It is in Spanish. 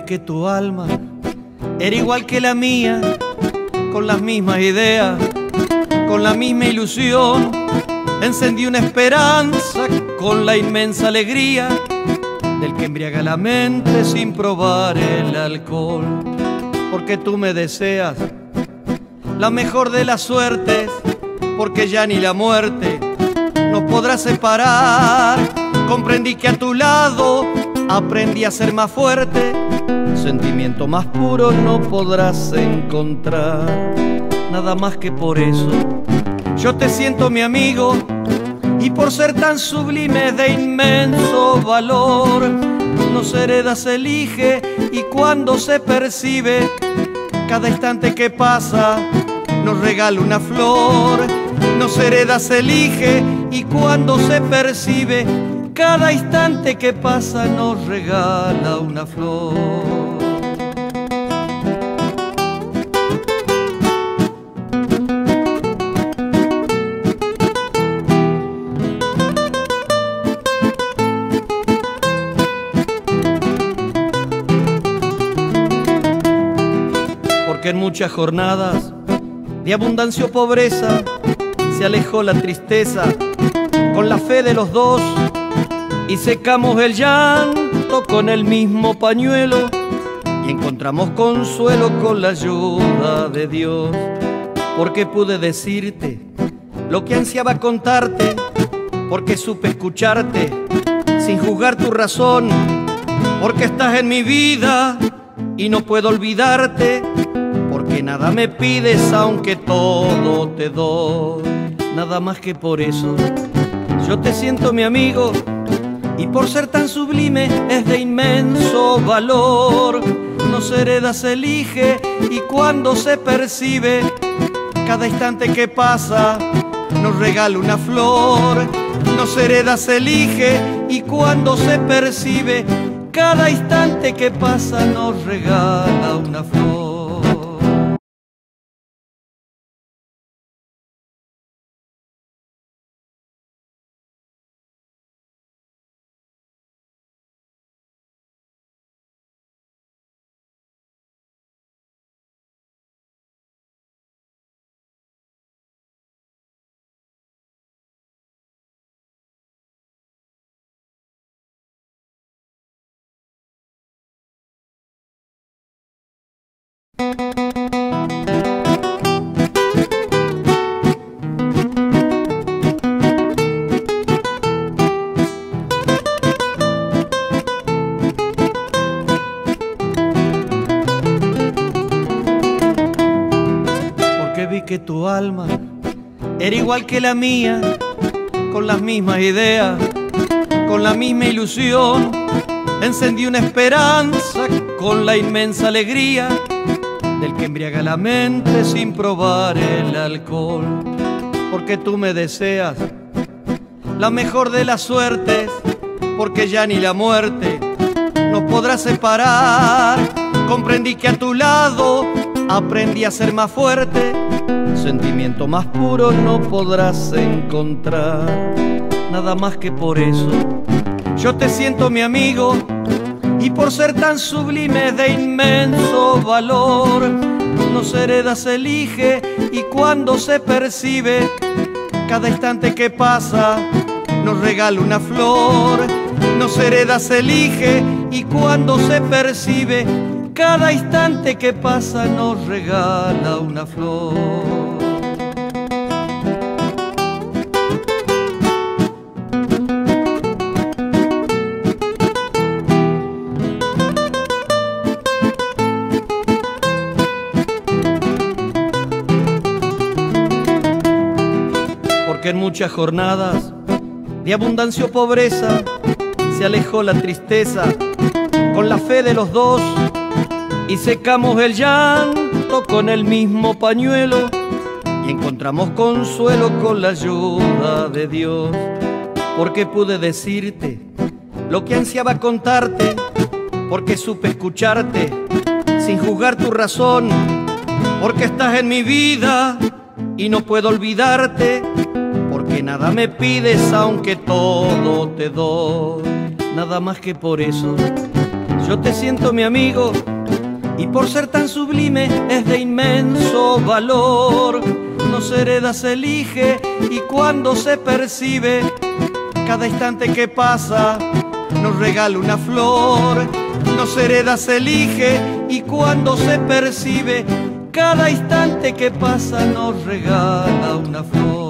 que tu alma era igual que la mía, con las mismas ideas, con la misma ilusión. Encendí una esperanza con la inmensa alegría del que embriaga la mente sin probar el alcohol. Porque tú me deseas la mejor de las suertes, porque ya ni la muerte nos podrá separar. Comprendí que a tu lado aprendí a ser más fuerte, sentimiento más puro no podrás encontrar. Nada más que por eso yo te siento mi amigo, y por ser tan sublime de inmenso valor. Nos hereda, se elige, y cuando se percibe, cada instante que pasa nos regala una flor. Nos hereda, se elige, y cuando se percibe, cada instante que pasa nos regala una flor. Porque en muchas jornadas de abundancia o pobreza se alejó la tristeza con la fe de los dos, y secamos el llanto con el mismo pañuelo, y encontramos consuelo con la ayuda de Dios. Porque pude decirte lo que ansiaba contarte, porque supe escucharte sin juzgar tu razón, porque estás en mi vida y no puedo olvidarte, porque nada me pides aunque todo te doy. Nada más que por eso yo te siento mi amigo, y por ser tan sublime es de inmenso valor. Nos hereda, se elige, y cuando se percibe, cada instante que pasa nos regala una flor. Nos hereda, se elige, y cuando se percibe, cada instante que pasa nos regala una flor. Porque vi que tu alma era igual que la mía, con las mismas ideas, con la misma ilusión. Encendí una esperanza con la inmensa alegría del que embriaga la mente sin probar el alcohol. Porque tú me deseas la mejor de las suertes, porque ya ni la muerte nos podrá separar. Comprendí que a tu lado aprendí a ser más fuerte, sentimiento más puro no podrás encontrar. Nada más que por eso yo te siento mi amigo, y por ser tan sublime de inmenso valor. Nos hereda, se elige, y cuando se percibe, cada instante que pasa nos regala una flor. Nos hereda, se elige, y cuando se percibe, cada instante que pasa nos regala una flor. Porque en muchas jornadas de abundancia o pobreza se alejó la tristeza con la fe de los dos, y secamos el llanto con el mismo pañuelo, y encontramos consuelo con la ayuda de Dios. Porque pude decirte lo que ansiaba contarte, porque supe escucharte sin juzgar tu razón, porque estás en mi vida y no puedo olvidarte, porque nada me pides aunque todo te doy. Nada más que por eso Yo te siento mi amigo y por ser tan sublime es de inmenso valor. No se hereda, se elige y cuando se percibe, cada instante que pasa nos regala una flor. No se hereda, se elige y cuando se percibe, cada instante que pasa nos regala una flor.